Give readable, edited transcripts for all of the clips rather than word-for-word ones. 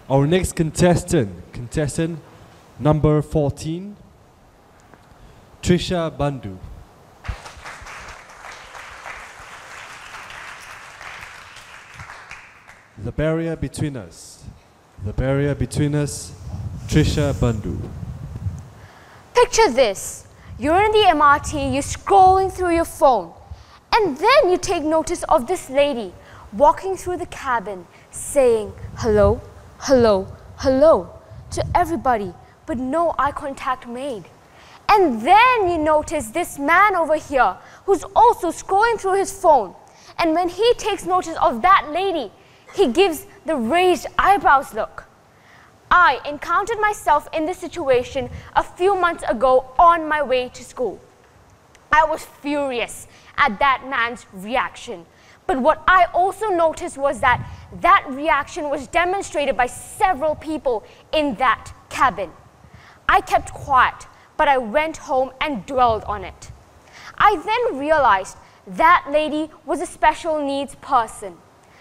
Our next contestant number 14, Tvisha Bandhu. The barrier between us, Tvisha Bandhu. Picture this. You're in the MRT, you're scrolling through your phone, and then you take notice of this lady walking through the cabin saying hello, hello, hello to everybody, but no eye contact made. And then you notice this man over here who's also scrolling through his phone, and when he takes notice of that lady, he gives the raised eyebrows look. I encountered myself in this situation a few months ago on my way to school. I was furious at that man's reaction. But what I also noticed was that that reaction was demonstrated by several people in that cabin. I kept quiet, but I went home and dwelled on it. I then realized that lady was a special needs person.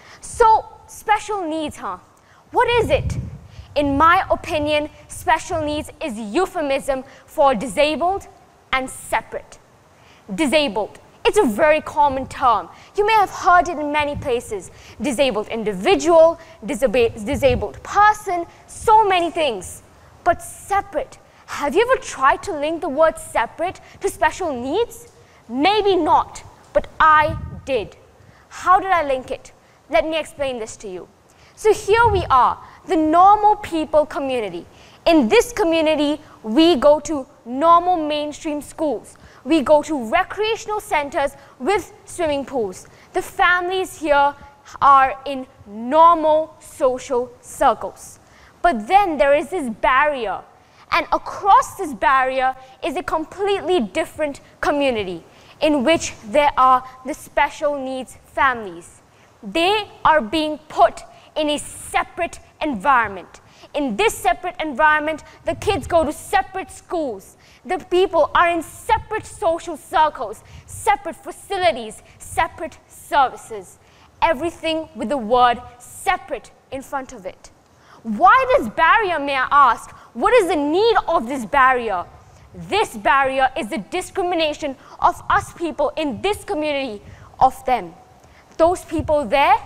So, special needs, huh? What is it? In my opinion, special needs is euphemism for disabled and separate. Disabled. It's a very common term. You may have heard it in many places. Disabled individual, disabled person, so many things. But separate. Have you ever tried to link the word separate to special needs? Maybe not, but I did. How did I link it? Let me explain this to you. So here we are, the normal people community. In this community, we go to normal mainstream schools. We go to recreational centers with swimming pools. The families here are in normal social circles. But then there is this barrier. And across this barrier is a completely different community in which there are the special needs families. They are being put in a separate environment. In this separate environment, the kids go to separate schools. The people are in separate social circles, separate facilities, separate services. Everything with the word separate in front of it. Why this barrier, may I ask? What is the need of this barrier? This barrier is the discrimination of us people in this community of them. Those people there,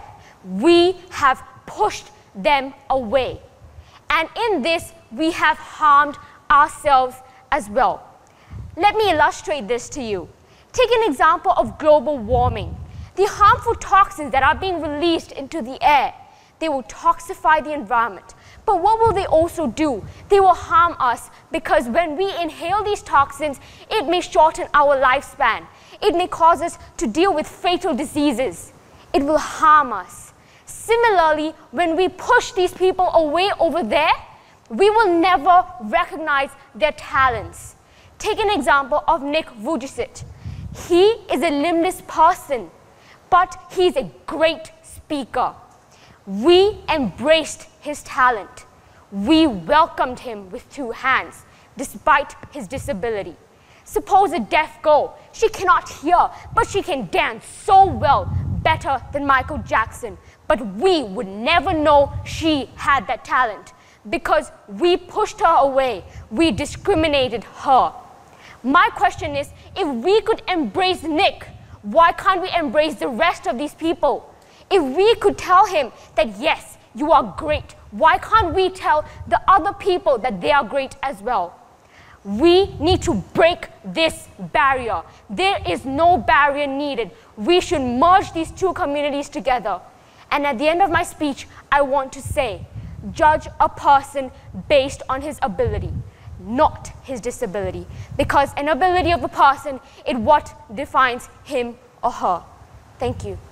we have pushed them away. And in this, we have harmed ourselves as well. Let me illustrate this to you. Take an example of global warming. The harmful toxins that are being released into the air, they will toxify the environment. But what will they also do? They will harm us because when we inhale these toxins, it may shorten our lifespan. It may cause us to deal with fatal diseases. It will harm us. Similarly, when we push these people away over there, we will never recognize their talents. Take an example of Nick Vujicic. He is a limbless person, but he's a great speaker. We embraced his talent. We welcomed him with two hands, despite his disability. Suppose a deaf girl, she cannot hear, but she can dance so well, better than Michael Jackson. But we would never know she had that talent because we pushed her away. We discriminated her. My question is, if we could embrace Nick, why can't we embrace the rest of these people? If we could tell him that, yes, you are great, why can't we tell the other people that they are great as well? We need to break this barrier. There is no barrier needed. We should merge these two communities together. And at the end of my speech, I want to say, judge a person based on his ability, not his disability. Because an ability of a person is what defines him or her. Thank you.